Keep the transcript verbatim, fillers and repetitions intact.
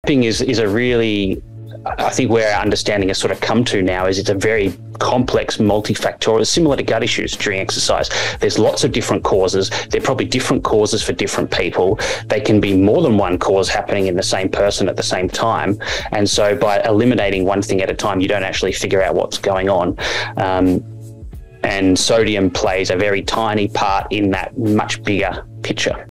cramping is is a really, I think where our understanding has sort of come to now is it's a very complex multifactorial, similar to gut issues during exercise. There's lots of different causes. They're probably different causes for different people. They can be more than one cause happening in the same person at the same time. And so by eliminating one thing at a time, you don't actually figure out what's going on. Um, and sodium plays a very tiny part in that much bigger picture.